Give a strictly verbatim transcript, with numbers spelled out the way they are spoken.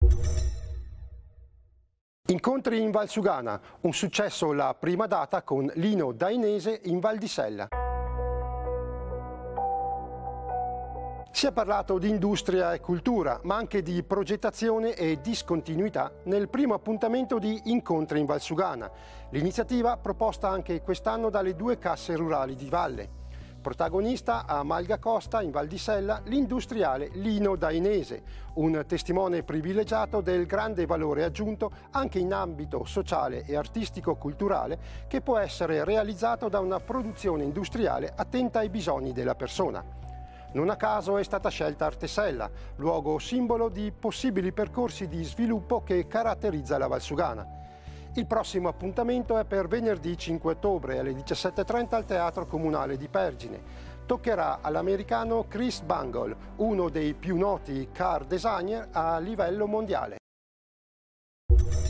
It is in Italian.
Incontri in Valsugana, un successo la prima data con Lino Dainese in Val di Sella. Si è parlato di industria e cultura, ma anche di progettazione e discontinuità nel primo appuntamento di Incontri in Valsugana, l'iniziativa proposta anche quest'anno dalle due casse rurali di Valle. Protagonista a Malga Costa, in Val di Sella, l'industriale Lino Dainese, un testimone privilegiato del grande valore aggiunto anche in ambito sociale e artistico-culturale che può essere realizzato da una produzione industriale attenta ai bisogni della persona. Non a caso è stata scelta Artesella, luogo simbolo di possibili percorsi di sviluppo che caratterizza la Valsugana. Il prossimo appuntamento è per venerdì cinque ottobre alle diciassette e trenta al Teatro Comunale di Pergine. Toccherà all'americano Chris Bangle, uno dei più noti car designer a livello mondiale.